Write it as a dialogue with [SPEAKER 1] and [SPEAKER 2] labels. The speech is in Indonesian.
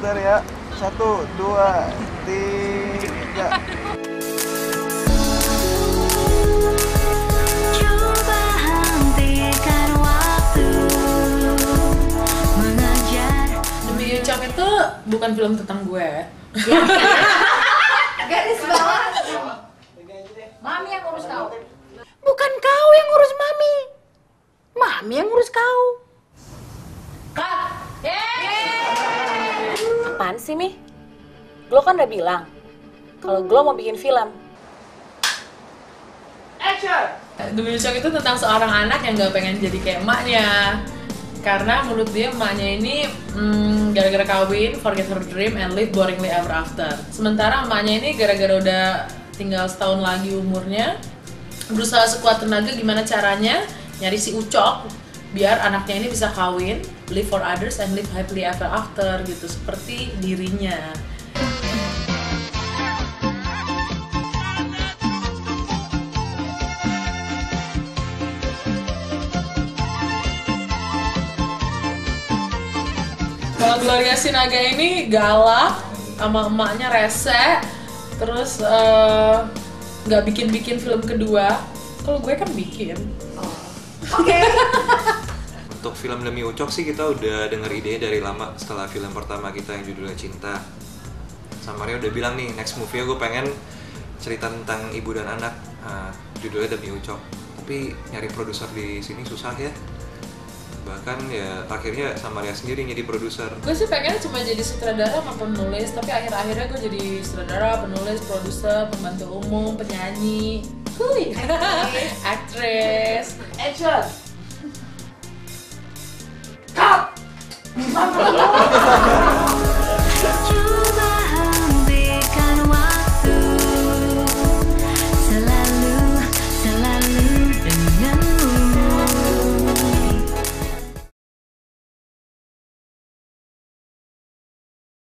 [SPEAKER 1] Sebentar ya. 1, 2, 3.
[SPEAKER 2] Coba hentikan waktu mengejar.
[SPEAKER 3] Demi Ucap itu bukan film tentang gue.
[SPEAKER 4] Garis bawah. Mami yang ngurus kau.
[SPEAKER 5] Bukan kau yang ngurus Mami. Mami yang ngurus kau.
[SPEAKER 4] Kak.
[SPEAKER 5] Apaan sih, Mi? Glo kan udah bilang kalau Glo mau bikin film.
[SPEAKER 3] Demi Ucap itu tentang seorang anak yang gak pengen jadi kayak emaknya. Karena menurut dia emaknya ini gara-gara kawin, forget her dream, and live boringly ever after. Sementara emaknya ini gara-gara udah tinggal setahun lagi umurnya, berusaha sekuat tenaga gimana caranya nyari si Ucok biar anaknya ini bisa kawin, live for others, and live happily ever after gitu, seperti dirinya. Kalau Gloria Sinaga ini galak, sama emaknya rese, terus nggak bikin film kedua. Kalau gue kan bikin.
[SPEAKER 4] Oke.
[SPEAKER 6] Untuk film Demi Ucok sih kita udah denger idenya dari lama setelah film pertama kita yang judulnya Cinta. Sama Maria udah bilang nih, next movie-nya gue pengen cerita tentang ibu dan anak, judulnya Demi Ucok. Tapi nyari produser di sini susah ya. Bahkan ya akhirnya sama Maria sendiri jadi produser.
[SPEAKER 3] Gue sih pengen cuma jadi sutradara sama penulis, tapi akhir-akhirnya gue jadi sutradara, penulis, produser, pembantu umum, penyanyi, aktris.
[SPEAKER 4] Action. Cut.